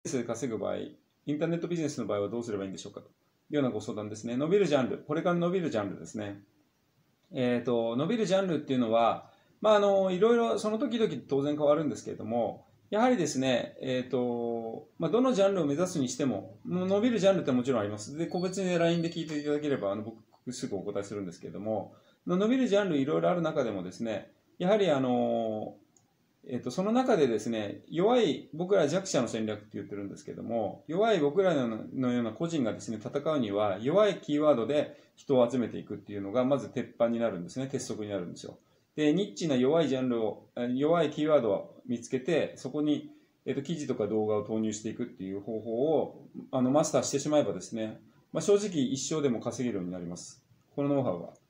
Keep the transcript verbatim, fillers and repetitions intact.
で稼ぐ場合、インターネットビジネスの場合はどうすればいいんでしょうかというようなご相談ですね。伸びるジャンル、これから伸びるジャンルですね。えーと、伸びるジャンルっていうのは、まあ、あのいろいろその時々当然変わるんですけれども、やはりですね、えーとまあ、どのジャンルを目指すにしても、もう伸びるジャンルってもちろんあります。で、個別に ライン で聞いていただければ、あの僕すぐお答えするんですけれども、伸びるジャンルいろいろある中でもですね、やはりあのえっと、その中でですね、弱い、僕ら弱者の戦略って言ってるんですけども、弱い僕らのような個人がですね、戦うには、弱いキーワードで人を集めていくっていうのが、まず鉄板になるんですね、鉄則になるんですよ。で、ニッチな弱いジャンルを、弱いキーワードを見つけて、そこに、えっと、記事とか動画を投入していくっていう方法を、あの、マスターしてしまえばですね、まあ、正直一生でも稼げるようになります。このノウハウは。